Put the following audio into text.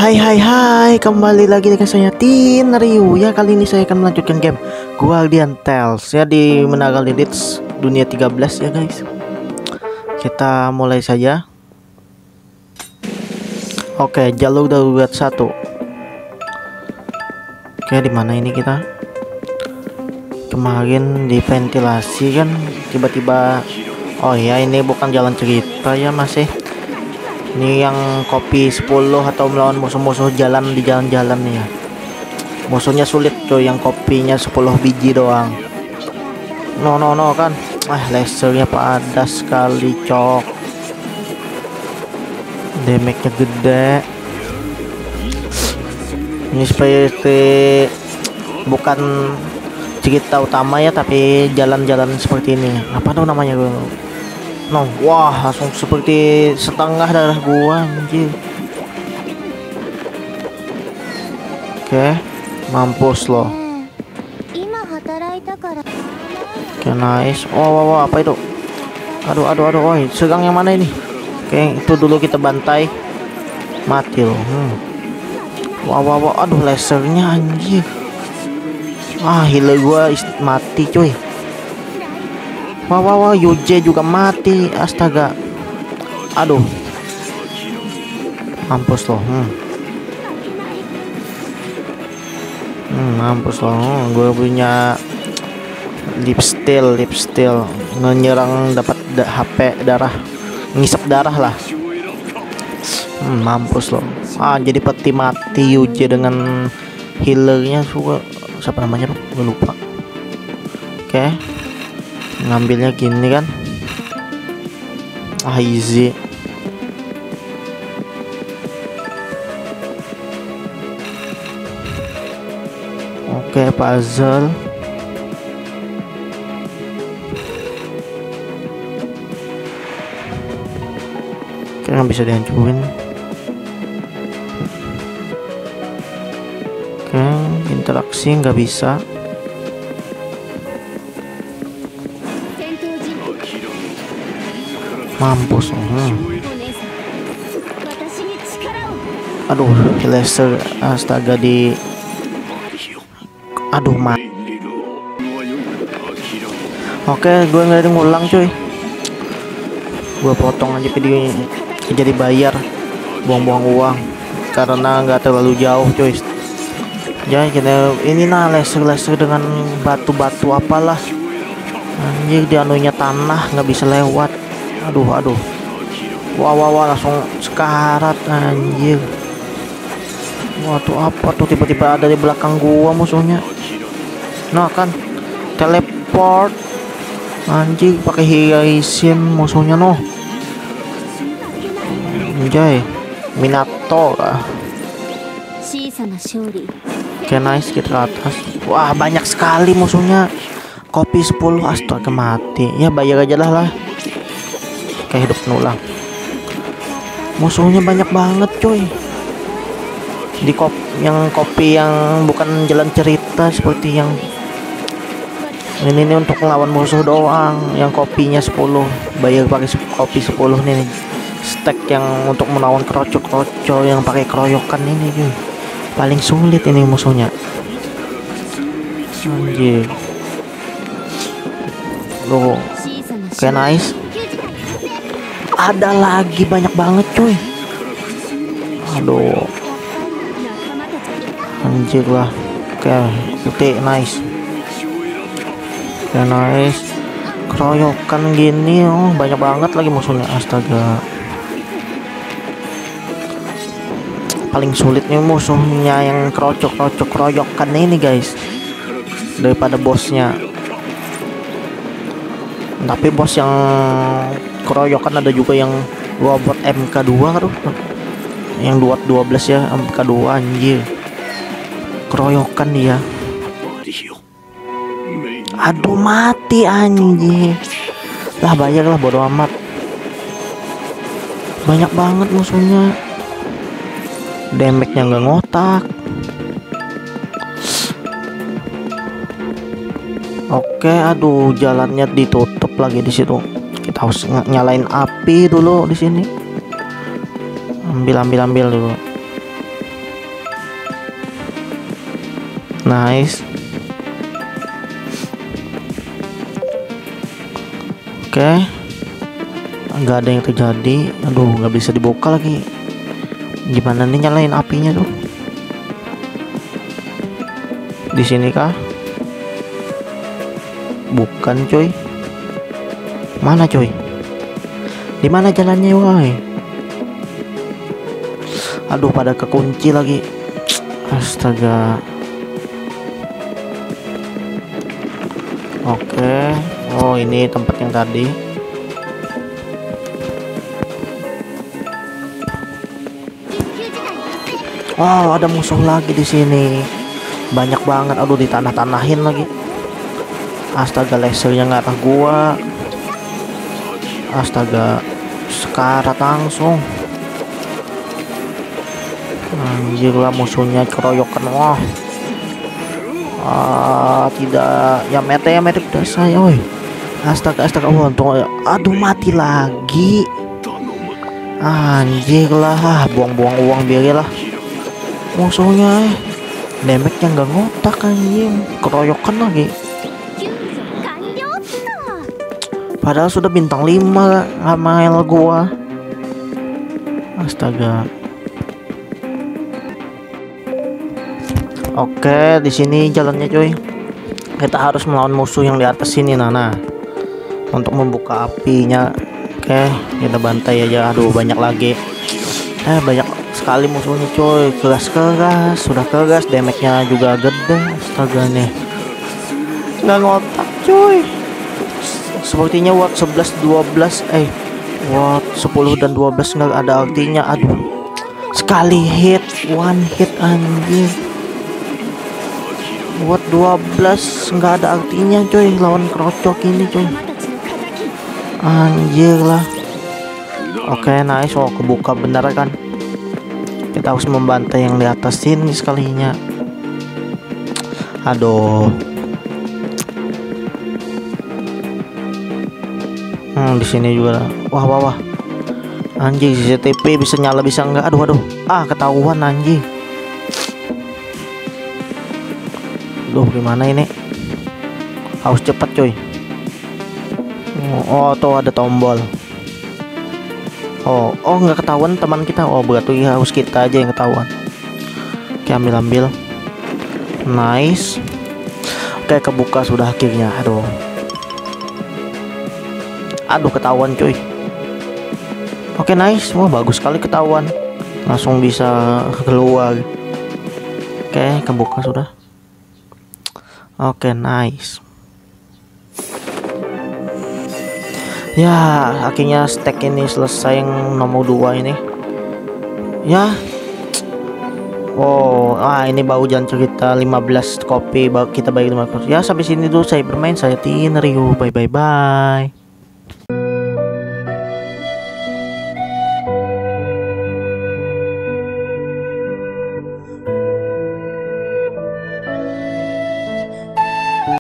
Hai, kembali lagi dengan saya Tinryu ya. Kali ini saya akan melanjutkan game Guardian Tales ya di Menara Lilith dunia 13 ya guys. Kita mulai saja. Oke, jalur darurat 1. Oke, di mana ini kita? Kemarin di ventilasi kan tiba-tiba. Oh ya, ini bukan jalan cerita ya masih. Ini yang kopi 10 atau melawan musuh-musuh jalan di jalan-jalan nih ya. Musuhnya sulit coy, yang kopinya 10 biji doang. No kan. Lasernya padas sekali cok. Damage-nya gede. Ini seperti bukan cerita utama ya, tapi jalan-jalan seperti ini. Apa tuh namanya gue? No, wah langsung seperti setengah darah gua anjir. Oke, mampus loh. Oke, nice. Oh, apa itu? Aduh, woi, serang yang mana ini? Oke, itu dulu kita bantai. Mati loh. Wah, aduh lasernya anjir. Healer gua mati cuy. Wah, Yuji juga mati, astaga. Aduh, mampus loh. Mampus loh. Gue punya lip steal menyerang dapat HP darah, ngisap darah lah. Mampus loh. Jadi peti mati Yuji dengan healernya juga. Siapa namanya tuh? Gue lupa. Oke. Ngambilnya gini kan. Easy. Oke, puzzle. Oke, nggak bisa dihancurin. Oke, interaksi nggak bisa. Mampus. Aduh, laser astaga di. Aduh, Oke, gue nggak ada ngulang cuy. Gue potong aja video jadi bayar, buang-buang uang karena nggak terlalu jauh cuy. Jadi kita ini laser dengan batu-batu apalah. Anjir, di anunya tanah nggak bisa lewat. Aduh. Wah, langsung sekarat anjir. Wah, tuh apa tuh, tiba-tiba ada di belakang gua musuhnya. Nah kan, teleport. Anjir, pakai hiraishin musuhnya noh. Anjay, Minato lah. Oke, nice, kita ke atas. Wah, banyak sekali musuhnya. Kopi 10, astaga mati. Ya bayar aja lah. Kayak hidup penulang. Musuhnya banyak banget coy. Di kopi yang bukan jalan cerita seperti yang ini untuk melawan musuh doang. Yang kopinya 10, bayar pakai kopi 10 nih. Stack yang untuk melawan kroco yang pakai keroyokan ini cuy. Paling sulit ini musuhnya. Anjir. Loh. Oke, nice. Ada lagi banyak banget cuy. Aduh, anjir lah. Oke, putih nice. Oke, nice. Keroyokan gini, banyak banget lagi musuhnya, astaga. Paling sulit nih musuhnya yang keroyokan ini guys, daripada bosnya. Tapi bos yang keroyokan ada juga yang robot MK2 aduh. Yang 12 ya, MK2 anjir. Keroyokan dia. Aduh, mati anjir. Lah bayar lah, bodo amat. Banyak banget musuhnya. Damage-nya nggak ngotak. Oke, aduh, jalannya ditutup lagi di situ. Kita harus nyalain api dulu di sini. Ambil dulu. Nice. Oke, nggak ada yang terjadi. Aduh, nggak bisa dibuka lagi. Gimana nih nyalain apinya tuh? Di sini kah? Bukan coy. Mana coy? Di mana jalannya woi? Aduh, pada kekunci lagi. Astaga. Oke. Oh, ini tempat yang tadi. Wow, ada musuh lagi di sini. Banyak banget. Aduh, ditanah-tanahin lagi. Astaga, lasernya nggak arah gua. Astaga, sekarat langsung. Anjir lah, musuhnya keroyokan. Wah. Tidak. Ya mete udah saya, woi. Astaga, oh, untung. Aduh, mati lagi. Anjir lah, buang-buang uang biar lah. Musuhnya damage-nya nggak ngotak anjing, keroyokan lagi. Padahal sudah bintang 5 sama L gua. Astaga. Oke, di sini jalannya coy. Kita harus melawan musuh yang di atas sini, Nana. Untuk membuka apinya. Oke, kita bantai aja. Aduh, banyak lagi. Banyak sekali musuhnya coy. Keras, sudah keras. Damage-nya juga gede. Astaga nih. Nggak ngotak coy. Sepertinya watt 11 12 watt 10 dan 12 nggak ada artinya. Aduh, sekali hit, one hit anjir. Watt 12 nggak ada artinya coy lawan kerocok ini coy. Anjir lah. Oke, nice. Oh, kebuka benar kan. Kita harus membantai yang di atas sini sekalinya. Aduh. Di sini juga. Wah. Anjing, CCTV bisa nyala bisa enggak? Aduh. Ketahuan anjing. Duh, gimana ini? Harus cepat coy. Oh, tuh ada tombol. Oh, nggak ketahuan teman kita. Oh, berarti harus kita aja yang ketahuan. Oke, ambil. Nice. Oke, kebuka sudah akhirnya. Aduh, ketahuan coy. Oke, nice. Wah, bagus sekali ketahuan. Langsung bisa keluar. Oke, kebuka sudah. Oke, nice. Ya, akhirnya stack ini selesai yang nomor 2 ini. Ya. Oh, ini baru jangan cerita 15 kopi kita bagi 5. Ya, sampai sini dulu saya bermain. Saya Tinryu. Bye.